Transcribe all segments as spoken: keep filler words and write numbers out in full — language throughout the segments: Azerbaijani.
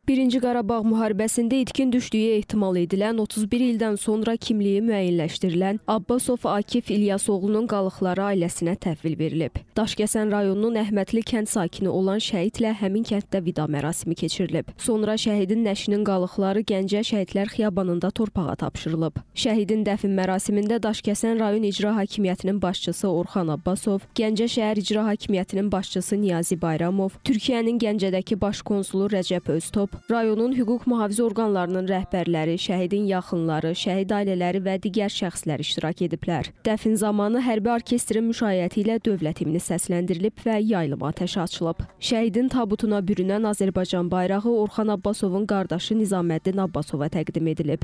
Birinci Qarabağ müharibəsində itkin düşdüyü ehtimal edilən otuz bir ildən sonra kimliyi müəyyənləşdirilən Abbasov Akif İlyasoğlunun qalıqları ailəsinə təhvil verilib. Daşkəsən rayonunun Əhmədli kənd sakini olan şəhidlə həmin kənddə vida mərasimi keçirilib. Sonra şəhidin nəşinin qalıqları Gəncə Şəhidlər Xiyabanında torpağa tapşırılıb. Şəhidin dəfn mərasimində Daşkəsən rayon İcra Hakimiyyətinin başçısı Orxan Abbasov, Gəncə şəhər İcra Hakimiyyətinin başçısı Niyazi Bayramov, Türkiyənin Gəncədəki baş konsulu Rəcəb Öztop, rayonun hüquq mühafizə orqanlarının rəhbərləri, şəhidin yaxınları, şəhid ailələri və digər şəxslər iştirak ediblər. Dəfn zamanı hərbi orkestrin müşayiəti ilə dövlət himni səsləndirilib və yayılım atəşi açılıb. Şəhidin tabutuna bürünən Azərbaycan bayrağı Orxan Abbasovun qardaşı Nizaməddin Abbasova təqdim edilib.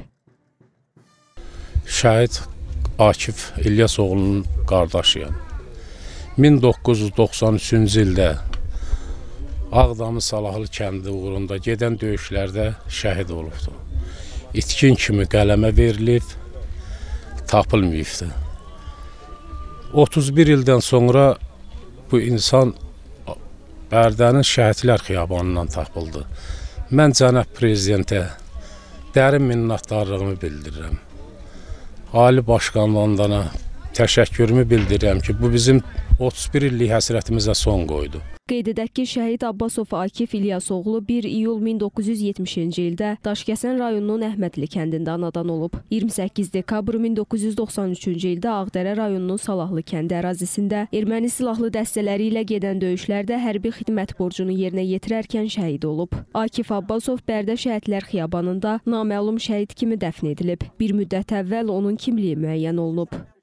Şəhid Akif İlyasoğlunun qardaşıyam. min doqquz yüz doxsan üçüncü ildə Ağdamı Salahlı kəndi uğrunda gedən döyüşlərdə şəhid olubdu. İtkin kimi qələmə verilib, tapılmayıbdı. otuz bir ildən sonra bu insan Bərdənin Şəhidlər Xiyabanından tapıldı. Mən cənab prezidentə dərin minnətdarlığımı bildirirəm. Ali Başkanlığına təşəkkürümü bildirirəm ki, bu bizim otuz bir illik həsrətimizə son qoydu. Qeyd edək ki, şəhid Abbasov Akif İlyasoğlu bir iyul min doqquz yüz yetmişinci ildə Daşkəsən rayonunun Əhmədli kəndində anadan olub. iyirmi səkkiz dekabr min doqquz yüz doxsan üçüncü ildə Ağdərə rayonunun Salahlı kəndi ərazisində erməni silahlı dəstələri ilə gedən döyüşlərdə hərbi xidmət borcunu yerinə yetirərkən şəhid olub. Akif Abbasov Bərdə Şəhidlər Xiyabanında naməlum şəhid kimi dəfn edilib. Bir müddət əvvəl onun kimliyi müəyyən olunub.